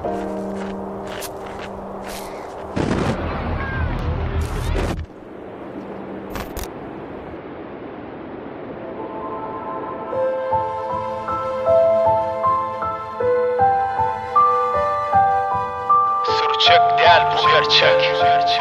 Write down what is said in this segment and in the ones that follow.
Sürçek değil bu gerçek.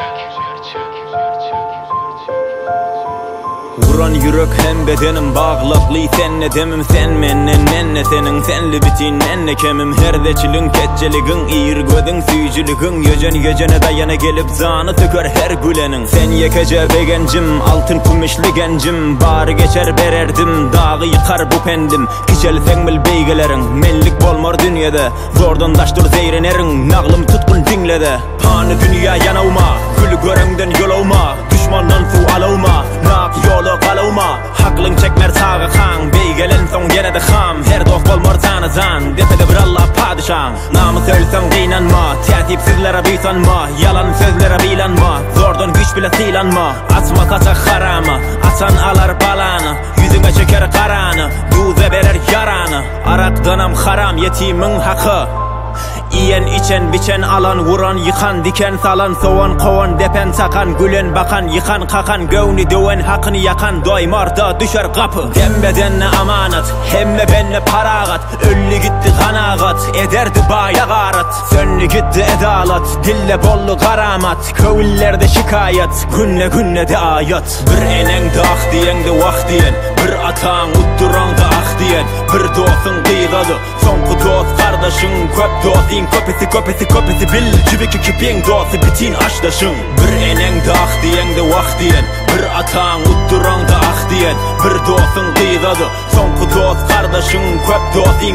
Vuran yürek hem bedenim bağlaqlı senle demim sen menden menne senin senli bitin enne kemim herdeçilin ketçeligin iyir gödün süyücülügün yöcene dayana gelip zanı tökör her gülenin sen yekece begencim altın kumişli gencim bari geçer bererdim dağı yıkar bu pendim kiçelsen bil beygelerin mellik bolmar dünyada zordan daştur zeyrenerin nağlım tutkun dinlede panı dünya yanavma gül görenden yolavma düşmandan su alavma nak yolu qalavma haklın çekmer sağı kan beygelen son gene de ham her dost bolmar tanızan depede bir Allah padişan namı söylsen kıynanma tertipsizlere büysanma yalan sözlere bilanma zordan güç bile silanma asma kaçak haramı atan alar balanı yüzüne çeker karanı duze verer yaranı arakdanam haram yetimin hakkı İyen içen biçen alan vuran yıkan diken salan soğan kovan depen sakan gülen bakan yıkan kakan gövni döven hakkını yakan doymarda düşer kapı dembedenle amanat hemme benle paragat öllü gitti kanagat ederdi baya garat sönlü gitti edalat dille bollu karamat kövüllerde şikayet günle de ayat bir enen de ah diyen de vah diyen bir atan utturan da ah diyen bir dostun kıygadı son dost kardeşin köp dostin köpesi bil cibiki kipin dostu bitin aşdaşın bir enen de ah diyen de vah diyen bir atan utturan da ah diyen bir dostun kıygadı son dost kardeşin köp dostin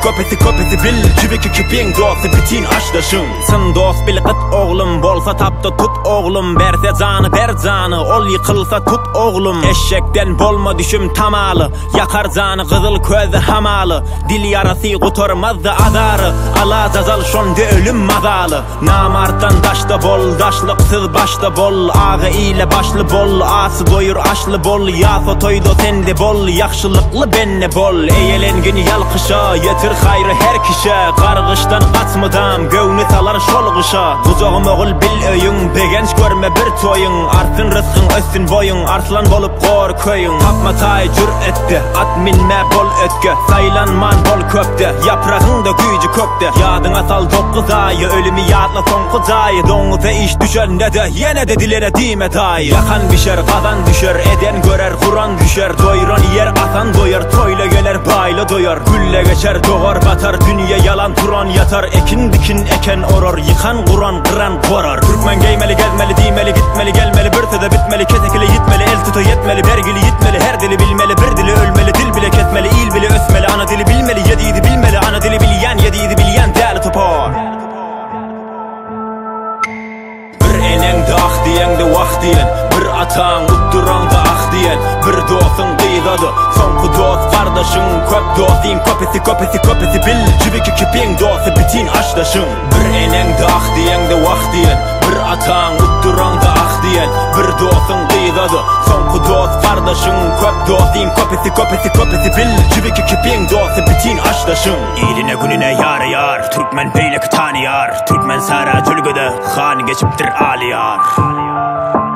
köpesi bil cibiki kipin dostu bitin aşdaşın sın dost bil kıt oğlum bolsa tapta tut oğlum berse canı ber canı ol yıkılsa tut oğlum eşekten bolma düşüm tamalı yakar canı kızıl közü hamalı dil yarası kuturmaz da adarı ala zazal şonde ölüm mazalı namarttan daşta bol daşlıksız başta bol ağı ile başlı bol ası doyur aşlı bol yasa toydo sende bol yakşılıklı benne bol eyelengin yalkışa yetir hayrı her kişe kargıştan kaçmadan gövni salar şolgışa kuzağım oğul bil öyün begenç görme bir toyun artın rızkın ösün boyun arslan bolup kor köyün tapma tay cüretti at minme bol ötke saylanman bol köpte yaprağın da gücü kökte yadına sal dokuz ayı ölümü yadla son kızayı donuza iş düşer ne de yine de dilere dime dayı yakan bişer kazan düşer eden görer kuran düşer doyuran yer atan doyar toyla gelir bayla doyar gülle geçer doğar batar dünya yalan turan yatar ekin dikin eken oror yıkan kuran kıran korar Türkmen geymeli gezmeli dimeli gitmeli gelmeli bir de bitmeli ketekili yitmeli el tutu yetmeli vergili yitmeli her dili bilmeli bir dili ölmeli dil bile kesmeli il bile ösmeli ana dili bilmeli yediydi bilmeli ana dili bilyen yediydi bilyen değerli topar bir enen de ah diyen de vah diyen bir atan utturan da ah diyen bir dostun kıygadı son dost kardeşin köp dostin köpesi bil cibiki kipin dostu bitin aşdaşın bir enen de ah diyen de vah diyen bir atan utturan da ah diyen bir dostun kıygadı son dost kardeşin köp dostin köpesi bil cibiki kipin dostu bitin aşdaşın İline gününe yar yar Türkmen beylek tanıyar Türkmen sara cülgüde han geçiptir aliyar